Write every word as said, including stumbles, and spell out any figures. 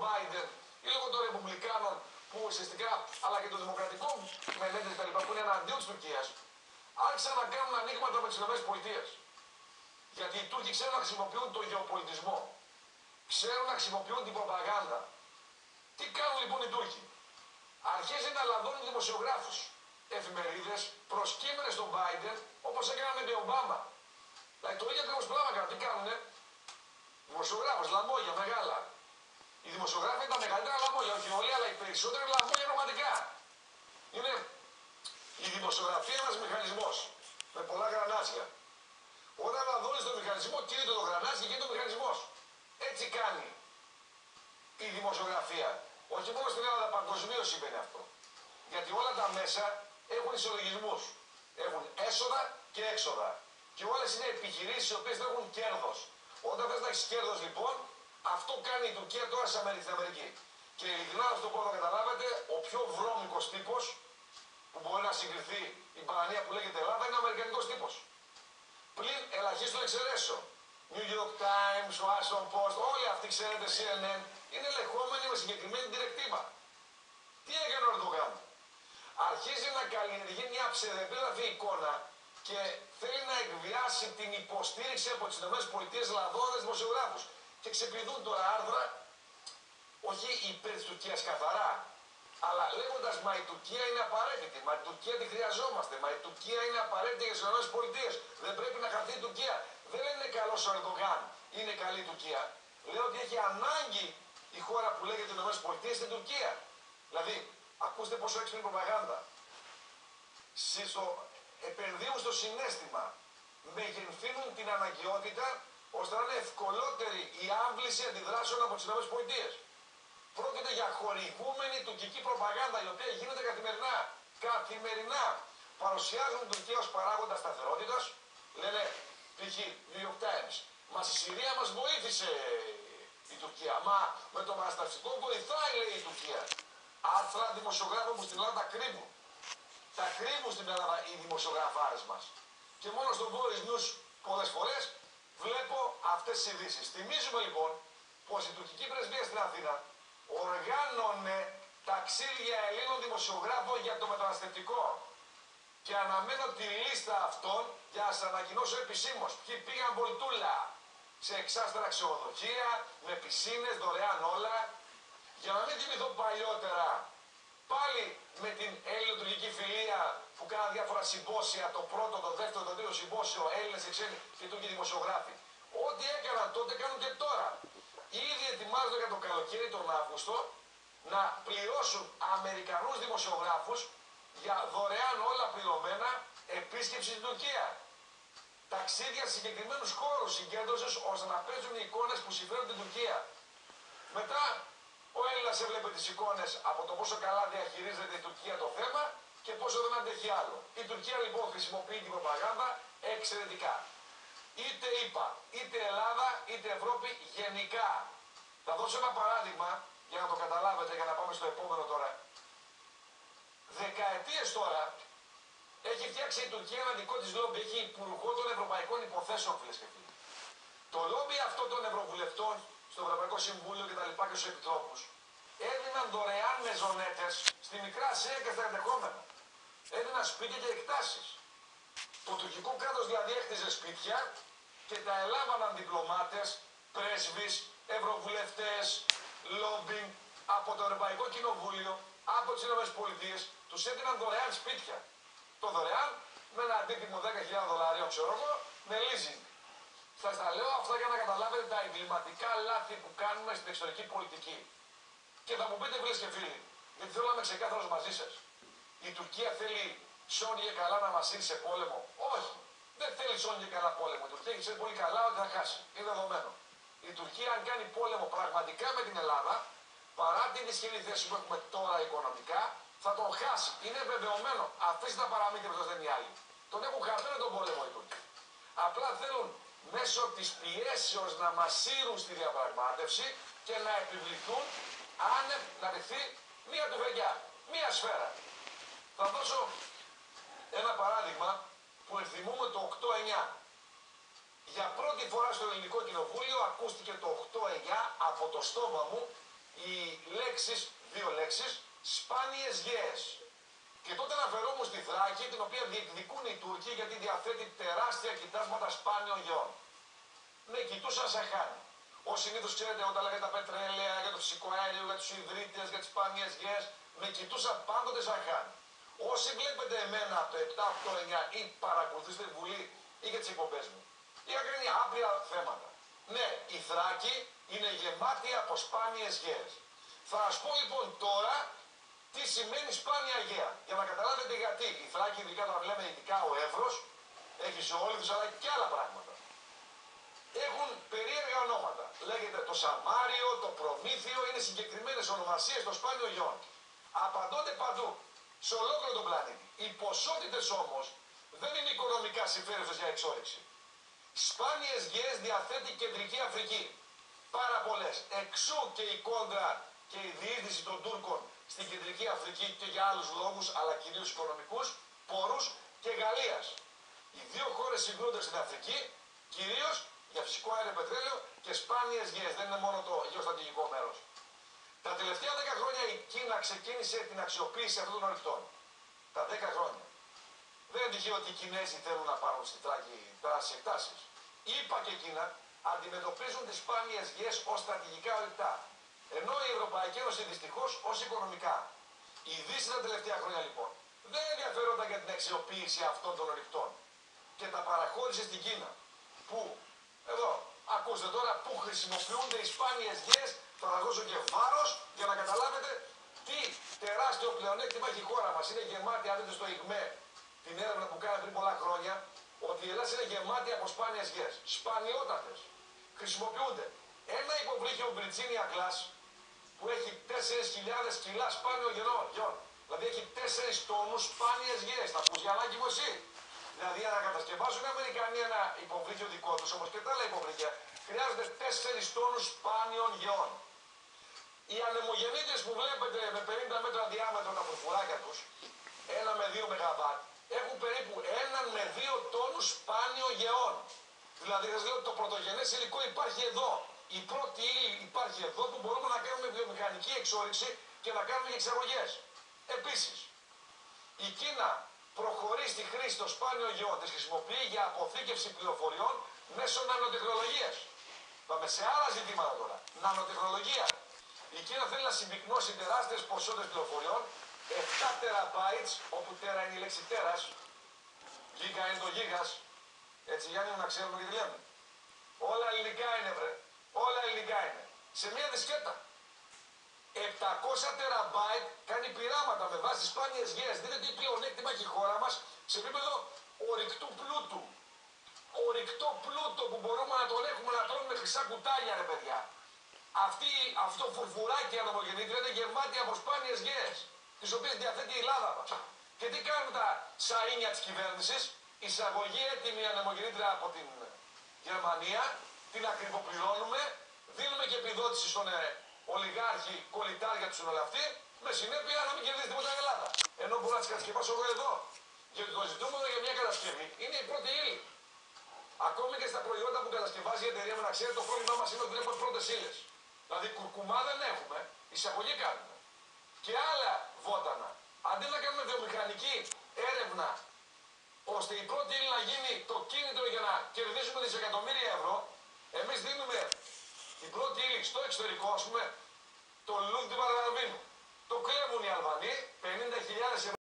Biden ή λόγω των Ρεπουμπλικάνων που ουσιαστικά, αλλά και των Δημοκρατικών μελέτες τα λοιπά που είναι εναντίον της Τουρκίας, άρχισαν να κάνουν ανοίγματα με τις ΗΠΑ. Γιατί οι Τούρκοι ξέρουν να χρησιμοποιούν τον γεωπολιτισμό, ξέρουν να χρησιμοποιούν την προπαγάνδα. Τι κάνουν λοιπόν οι Τούρκοι? Αρχίζει να λαδώνουν δημοσιογράφους, εφημερίδες, προσκύμενες στον Biden, όπως έκαναν με τον Ομπάμα. Δηλαδή το ίδιο ακριβώς πράγμα κάνουν. Τι κάνουνε? Δημοσιογράφους, λαμόγια μεγάλα. Οι δημοσιογράφοι είναι τα μεγαλύτερα λαμόγια, όχι όλοι, αλλά οι περισσότεροι λαμόγια πραγματικά. Είναι η δημοσιογραφία ένας μηχανισμός με πολλά γρανάζια. Όταν λαδώνεις τον μηχανισμό, κινείται το γρανάζι και γίνεται ο μηχανισμός. Έτσι κάνει η δημοσιογραφία. Όχι μόνο στην Ελλάδα, παγκοσμίως συμβαίνει αυτό. Γιατί όλα τα μέσα έχουν ισολογισμούς. Έχουν έσοδα και έξοδα. Και όλες είναι επιχειρήσεις οι οποίες δεν έχουν κέρδος. Όταν θες να έχεις κέρδος λοιπόν, αυτό κάνει η Τουρκία τώρα στην Αμερική. Και ειλικρινά αυτό που να καταλάβετε, ο πιο βρώμικος τύπος που μπορεί να συγκριθεί η παρανία που λέγεται Ελλάδα είναι ο αμερικανικός τύπος. Πλην ελαχίστων εξαιρέσεων. New York Times, Washington Post, όλοι αυτοί ξέρετε, σι εν εν, είναι ελεγχόμενοι με συγκεκριμένη διρεκτίβα. Τι έκανε ο Ερντογάν? Αρχίζει να καλλιεργεί μια ψευδεπίγραφη εικόνα και θέλει να εκβιάσει την υποστήριξη από τις ΗΠΑ λαδώνοντας δημοσιογράφους. Και ξεπηδούν τώρα άρθρα, όχι υπέρ της Τουρκίας καθαρά, αλλά λέγοντας μα η Τουρκία είναι απαραίτητη, μα η Τουρκία τη χρειαζόμαστε, μα η Τουρκία είναι απαραίτητη για τις ΗΠΑ, δεν πρέπει να χαθεί η Τουρκία. Δεν είναι καλός ο Ερντογάν, είναι καλή η Τουρκία. Λέω ότι έχει ανάγκη η χώρα που λέγεται ΗΠΑ στην Τουρκία. Δηλαδή, ακούστε πόσο έξυπνη προπαγάνδα. Στο, επενδύουν στο συναίσθημα, μεγενθύνουν την αναγκαιότητα ώστε να είναι ευκολότερη η άμβληση αντιδράσεων από τις ΗΠΑ. Πρόκειται για χορηγούμενη τουρκική προπαγάνδα η οποία γίνεται καθημερινά. Καθημερινά παρουσιάζουν την Τουρκία ως παράγοντα σταθερότητας. Λένε π.χ. New York Times, μα στη Συρία μας βοήθησε η Τουρκία. Μα με το μεταναστευτικό βοηθάει, λέει η Τουρκία. Άρθρα δημοσιογράφων που στην Ελλάδα τα κρύβουν. Τα κρύβουν στην Ελλάδα οι δημοσιογραφάρες μας. Και μόνο στο Boris News πολλές φορές βλέπω αυτές τις ειδήσεις. Θυμίζουμε λοιπόν πως η τουρκική πρεσβεία στην Αθήνα οργάνωνε ταξίδια Ελλήνων δημοσιογράφων για το μεταναστευτικό. Και αναμένω τη λίστα αυτών για να σας ανακοινώσω επισήμως ποιοι πήγαν βολτούλα σε εξάστερα ξενοδοχεία, με πισίνες, δωρεάν όλα. Για να μην θυμηθώ παλιότερα, πάλι με την ελληνοτουρκική φιλία που κάναν διάφορα συμπόσια, το πρώτο, το δεύτερο, το τρίτο συμπόσιο, Έλληνες, ξένοι και Τούρκοι δημοσιογράφοι. Ό,τι έκαναν τότε κάνουν και τώρα. Ήδη ετοιμάζονται για το καλοκαίρι τον Αύγουστο να πληρώσουν Αμερικανούς δημοσιογράφους για δωρεάν όλα πληρωμένα επίσκεψη στην Τουρκία. Ταξίδια σε συγκεκριμένους χώρους συγκέντρωσης ώστε να παίζουν οι εικόνες που συμφέρουν την Τουρκία. Μετά ο Έλληνας έβλεπε τις εικόνες από το πόσο καλά διαχειρίζεται η Τουρκία το θέμα και πόσο δεν αντέχει άλλο. Η Τουρκία λοιπόν χρησιμοποιεί την προπαγάνδα εξαιρετικά. Είτε ΗΠΑ, είτε Ελλάδα, είτε Ευρώπη γενικά. Θα δώσω ένα παράδειγμα για να το καταλάβετε, για να πάμε στο επόμενο τώρα. Δεκαετίες τώρα έχει φτιάξει η Τουρκία ένα δικό της λόμπι, έχει υπουργό των ευρωπαϊκών υποθέσεων, φίλες και φίλοι. Το λόμπι αυτό των ευρωβουλευτών στο Ευρωπαϊκό Συμβούλιο και τα λοιπά και στους επιτρόπους έδιναν δωρεάν μεζονέτες στη Μικρά Ασία και στα ενδεχόμενα. Έδιναν σπίτια και εκτάσεις. Το τουρκικό κράτος δηλαδή έκτιζε σπίτια και τα ελάμβαναν διπλωμάτες, πρέσβεις, ευρωβουλευτές, λόμπινγκ από το Ευρωπαϊκό Κοινοβούλιο, από τις ΗΠΑ, τους έδιναν δωρεάν σπίτια. Το δωρεάν με ένα αντίτιμο δέκα χιλιάδες δολαρίων, ξέρω εγώ, με leasing. Σας τα λέω αυτά για να καταλάβετε τα εγκληματικά λάθη που κάνουμε στην εξωτερική πολιτική. Και θα μου πείτε, φίλες και φίλοι, γιατί θέλω να είμαι ξεκάθαρος μαζί σας. Η Τουρκία θέλει σώνει και καλά να μας στείλει σε πόλεμο? Όχι. Δεν θέλει σώνει και καλά πόλεμο. Η Τουρκία ξέρει πολύ καλά ότι θα χάσει. Είναι δεδομένο. Η Τουρκία, αν κάνει πόλεμο πραγματικά με την Ελλάδα, παρά την ισχυρή θέση που έχουμε τώρα οικονομικά, θα τον χάσει. Είναι βεβαιωμένο. Αφήστε τα παραμύθια που σας λένε οι άλλοι. Τον έχουν χαμένο τον πόλεμο οι Τούρκοι. Απλά θέλουν μέσω της πιέσεως να μας σύρουν στη διαπραγμάτευση και να επιβληθούν άνευ να ρηχθεί μία τουφεκιά, μία σφαίρα. Θα δώσω ένα παράδειγμα που ενθυμούμε το οκτώ εννιά. Για πρώτη φορά στο Ελληνικό Κοινοβούλιο ακούστηκε το οκτώ εννιά από το στόμα μου οι λέξεις, δύο λέξεις, σπάνιες γέες. Και τότε αναφερόμουν στη Θράκη, την οποία διεκδικούν οι Τούρκοι γιατί διαθέτει τεράστια κοιτάσματα σπάνιων γεών. Με κοιτούσαν σαν χάνι. Ως συνήθως, ξέρετε, όταν λέγανε τα πετρέλαια, για το φυσικό αέριο, για τους υδρίτες, για τις σπάνιες γεές, με κοιτούσαν πάντοτε σαν χάνι. Όσοι βλέπετε εμένα από το επτά, οκτώ, εννιά ή παρακολουθήσετε τη Βουλή ή για τις εκπομπές μου, είχα κάνει άπειρα θέματα. Ναι, η Θράκη είναι γεμάτη από σπάνιες γέες. Θα σας πω λοιπόν τώρα τι σημαίνει σπάνια γέα. Για να καταλάβετε γιατί. Η Θράκη, ειδικά όταν λέμε ειδικά ο Εύρος, έχει σε όλους αλλά και άλλα πράγματα. Έχουν περίεργα ονόματα. Λέγεται το Σαμάριο, το Προμήθειο, είναι συγκεκριμένες ονομασίες των σπάνιων γεών. Απαντώνται παντού, σε ολόκληρο τον πλανήτη. Οι ποσότητες όμως δεν είναι οικονομικά συμφέρουσες για εξόρυξη. Σπάνιες γεές διαθέτει η Κεντρική Αφρική. Πάρα πολλές. Εξού και η κόντρα και η διείσδυση των Τούρκων στην Κεντρική Αφρική και για άλλους λόγους, αλλά κυρίως οικονομικούς, πόρους και Γαλλίας. Οι δύο χώρες συγκρούνται στην Αφρική, κυρίως για φυσικό αέριο, πετρέλαιο και σπάνιες γεές. Δεν είναι μόνο το γεωστρατηγικό μέρος. Τα τελευταία δέκα χρόνια η Κίνα ξεκίνησε την αξιοποίηση αυτών των ορυκτών. Τα δέκα χρόνια. Δεν είναι τυχαίο ότι οι Κινέζοι θέλουν να πάρουν στη Θράκη τεράστιες εκτάσεις. Η ΗΠΑ και η Κίνα αντιμετωπίζουν τις σπάνιες γεές ως στρατηγικά ορυκτά. Ενώ η Ευρωπαϊκή Ένωση δυστυχώς ως οικονομικά. Η Δύση τα τελευταία χρόνια λοιπόν δεν ενδιαφέρονταν για την αξιοποίηση αυτών των ορυκτών και τα παραχώρησε στην Κίνα. Που, εδώ, ακούστε τώρα που χρησιμοποιούνται οι σπάνιες γεές. Θα σας δώσω και βάρος για να καταλάβετε τι τεράστιο πλεονέκτημα έχει η χώρα μας. Είναι γεμάτη, αν δείτε στο ΙΓΜΕ, την έρευνα που κάναμε πριν πολλά χρόνια, ότι η Ελλάδα είναι γεμάτη από σπάνιες γεές. Σπανιότατες. Χρησιμοποιούνται. Ένα υποβρύχιο Virginia Glass που έχει τέσσερις χιλιάδες κιλά σπάνιο γεών. Δηλαδή έχει τέσσερις τόνους σπάνιες γεές. Θα ακούς Γιαννάκη μου εσύ. Δηλαδή για να κατασκευάσουν οι Αμερικανοί ένα υποβρύχιο δικό τους, όμως και τα άλλα υποβρύχια, χρειάζονται τέσσερις τόνους σπάνιων γεών. Οι ανεμογεννήτρες που βλέπετε με πενήντα μέτρα διάμετρο τα φουρφουράκια τους, ένα με δύο μεγαβάτ, έχουν περίπου έναν με δύο τόνους σπάνιων γεών. Δηλαδή σας λέω ότι το πρωτογενές υλικό υπάρχει εδώ. Η πρώτη ύλη υπάρχει εδώ που μπορούμε να κάνουμε βιομηχανική εξόρυξη και να κάνουμε και εξαγωγές. Επίσης, η Κίνα προχωρεί στη χρήση των σπάνιων γεών. Τις χρησιμοποιεί για αποθήκευση πληροφοριών μέσω νανοτεχνολογίας. Πάμε σε άλλα ζητήματα τώρα. Νανοτεχνολογία. Η Κίνα θέλει να συμπυκνώσει τεράστιες ποσότητες πληροφοριών, επτά τεραμπάιτς, όπου τέρα είναι η λέξη τέρας, γίγα είναι το γίγας, έτσι Γιάννη μου να ξέρουμε γιατί λέμε. Όλα ελληνικά είναι βρε, όλα ελληνικά είναι. Σε μία δισκέτα. επτακόσια τεραμπάιτ κάνει πειράματα με βάση σπάνιες γεές. Δείτε τι πλεονέκτημα έχει η χώρα μας σε επίπεδο ορυκτού πλούτου. Ορυκτό πλούτο που μπορούμε να τον έχουμε να τρώμε χρυσά κουτάλια ρε παιδιά. Αυτή, αυτό φουρφουράκι ανεμογεννήτρια είναι γεμάτη από σπάνιες γεές, τις οποίες διαθέτει η Ελλάδα μας. Και τι κάνουν τα σαΐνια της κυβέρνησης, εισαγωγή έτοιμη ανεμογεννήτρια από την Γερμανία, την ακριβοπληρώνουμε, δίνουμε και επιδότηση στον ε, ολιγάρχη κολλητάρια του συνολαυτή, με συνέπεια να μην κερδίσει τίποτα η Ελλάδα. Ενώ μπορώ να τις κατασκευάσω εγώ εδώ. Γιατί το ζητούμενο για μια κατασκευή είναι η πρώτη ύλη. Ακόμη και στα προϊόντα που κατασκευάζει η εταιρεία, να ξέρετε, το πρόβλημά μας είναι ότι δεν έχουμε πρώτες ύλες. Δηλαδή κουρκουμά δεν έχουμε, εισαγωγή κάνουμε. Και άλλα βότανα. Αντί να κάνουμε βιομηχανική έρευνα, ώστε η πρώτη ύλη να γίνει το κίνητρο για να κερδίσουμε δισεκατομμύρια ευρώ, εμείς δίνουμε την πρώτη ύλη στο εξωτερικό, ας πούμε,